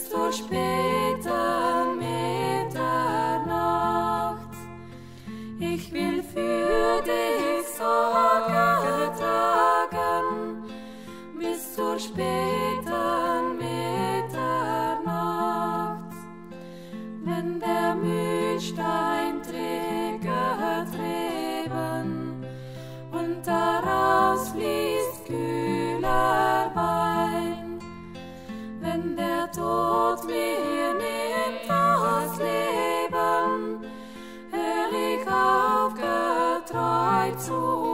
bis zur späten Mitternacht. Ich will für dich Sorge tragen, bis zur späten Mitternacht. Wenn der Mühlstein träger Treben und daraus fließt kühler Wein, wenn der Tod mir nimmt das Leben, hör ich auf, getreu zu